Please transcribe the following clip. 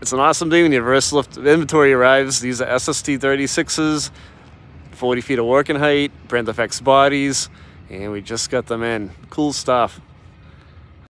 It's an awesome day when your Versalift inventory arrives. These are SST-36s, 40 feet of working height, Brand FX bodies, and we just got them in. Cool stuff.